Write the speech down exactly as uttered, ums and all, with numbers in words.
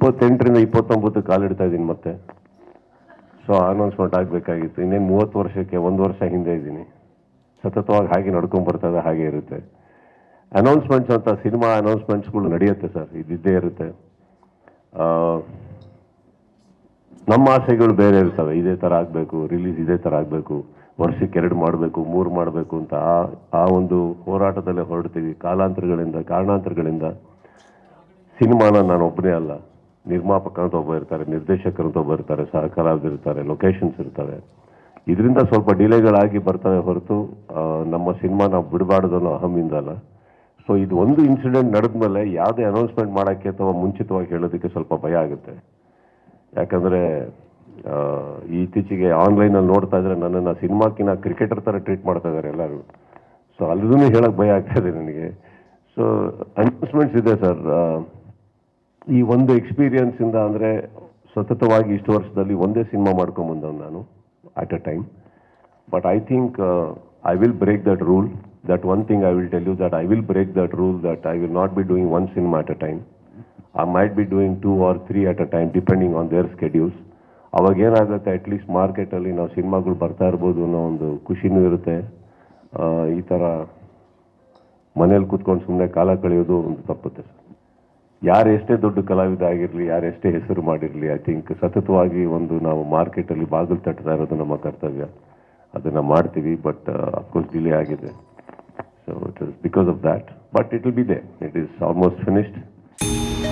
ಇಪ್ಪತ್ತೆಂಟರಿಂದ ಇಪ್ಪತ್ತೊಂಬತ್ತು ಕಾಲಿಡ್ತಾ ಇದ್ದೀನಿ ಮತ್ತೆ. ಸೊ ಅನೌನ್ಸ್ಮೆಂಟ್ ಆಗಬೇಕಾಗಿತ್ತು. ಇನ್ನೇನು ಮೂವತ್ತು ವರ್ಷಕ್ಕೆ ಒಂದು ವರ್ಷ ಹಿಂದೆ ಇದ್ದೀನಿ. ಸತತವಾಗಿ ಹಾಗೆ ನಡ್ಕೊಂಡು ಬರ್ತಾ ಇದೆ, ಹಾಗೆ ಇರುತ್ತೆ. ಅನೌನ್ಸ್ಮೆಂಟ್ಸ್ ಅಂತ ಸಿನಿಮಾ ಅನೌನ್ಸ್ಮೆಂಟ್ಸ್ಗಳು ನಡೆಯುತ್ತೆ ಸರ್, ಇದ್ದಿದ್ದೇ ಇರುತ್ತೆ. ನಮ್ಮ ಆಸೆಗಳು ಬೇರೆ ಇರ್ತವೆ. ಇದೇ ಥರ ಆಗಬೇಕು, ರಿಲೀಸ್ ಇದೇ ಥರ ಆಗಬೇಕು, ವರ್ಷಕ್ಕೆ ಎರಡು ಮಾಡಬೇಕು, ಮೂರು ಮಾಡಬೇಕು ಅಂತ ಆ ಆ ಒಂದು ಹೋರಾಟದಲ್ಲೇ ಹೊರಡ್ತೀವಿ. ಕಾಲಾಂತರಗಳಿಂದ ಕಾರಣಾಂತರಗಳಿಂದ ಸಿನಿಮಾನ ನಾನು ಒಬ್ಬನೇ ಅಲ್ಲ, ನಿರ್ಮಾಪಕ ಅಂತ ಒಬ್ಬ ಇರ್ತಾರೆ, ನಿರ್ದೇಶಕರು ಅಂತ ಒಬ್ಬ ಇರ್ತಾರೆ, ಸಹ ಕಲಾವಿದರಿರ್ತಾರೆ, ಲೊಕೇಶನ್ಸ್ ಇರ್ತವೆ. ಇದರಿಂದ ಸ್ವಲ್ಪ ಡಿಲೇಗಳಾಗಿ ಬರ್ತವೆ ಹೊರತು ನಮ್ಮ ಸಿನಿಮಾ ನಾವು ಬಿಡಬಾರ್ದು ಅನ್ನೋ ಅಹಮಿಂದಲ್ಲ. ಸೊ ಇದು ಒಂದು ಇನ್ಸಿಡೆಂಟ್ ನಡೆದ್ಮೇಲೆ ಯಾವುದೇ ಅನೌನ್ಸ್ಮೆಂಟ್ ಮಾಡೋಕ್ಕೆ ಅಥವಾ ಮುಂಚಿತವಾಗಿ ಹೇಳೋದಕ್ಕೆ ಸ್ವಲ್ಪ ಭಯ ಆಗುತ್ತೆ. ಯಾಕಂದರೆ ಇತ್ತೀಚೆಗೆ ಆನ್ಲೈನಲ್ಲಿ ನೋಡ್ತಾ ಇದ್ರೆ ನನ್ನನ್ನು ಸಿನಿಮಾಕ್ಕಿಂತ ಕ್ರಿಕೆಟರ್ ಥರ ಟ್ರೀಟ್ ಮಾಡ್ತಾ ಇದ್ದಾರೆ ಎಲ್ಲರೂ. ಸೊ ಅಲ್ಲೂ ಹೇಳೋಕ್ಕೆ ಭಯ ಆಗ್ತಾ ಇದೆ ನನಗೆ. ಸೊ ಅನೌನ್ಸ್ಮೆಂಟ್ಸ್ ಇದೆ ಸರ್. ಈ ಒಂದು ಎಕ್ಸ್ಪೀರಿಯನ್ಸಿಂದ ಅಂದರೆ ಸತತವಾಗಿ ಇಷ್ಟು ವರ್ಷದಲ್ಲಿ ಒಂದೇ ಸಿನಿಮಾ ಮಾಡ್ಕೊಂಬಂದವನು ನಾನು at a time. But I think uh, I will break that rule. That one thing I will tell you, that I will break that rule, that I will not be doing one cinema at a time. I might be doing two or three at a time depending on their schedules. ಅವಾಗ ಏನಾಗುತ್ತೆ, at least ಮಾರ್ಕೆಟಲ್ಲಿ ನಾವು ಸಿನಿಮಾಗಳು ಬರ್ತಾ ಇರ್ಬೋದು ಅನ್ನೋ ಒಂದು ಖುಷಿನೂ ಇರುತ್ತೆ. ಈ ಥರ ಮನೇಲಿ ಕೂತ್ಕೊಂಡು ಸುಮ್ಮನೆ ಕಾಲ ಕಳೆಯೋದು ಒಂದು ತಪ್ಪುತ್ತೆ ಸರ್. ಯಾರು ಎಷ್ಟೇ ದೊಡ್ಡ ಕಲಾವಿದ ಆಗಿರಲಿ, ಯಾರು ಎಷ್ಟೇ ಹೆಸರು ಮಾಡಿರಲಿ, ಐ ಥಿಂಕ್ ಸತತವಾಗಿ ಒಂದು ನಾವು ಮಾರ್ಕೆಟಲ್ಲಿ ಬಾಗಿಲು ತಟ್ತಾ ಇರೋದು ನಮ್ಮ ಕರ್ತವ್ಯ. ಅದನ್ನು ಮಾಡ್ತೀವಿ. ಬಟ್ ಅಫ್ಕೋರ್ಸ್ ಡಿಲೇ ಆಗಿದೆ. So it is because of that. But it will be there. It is almost finished.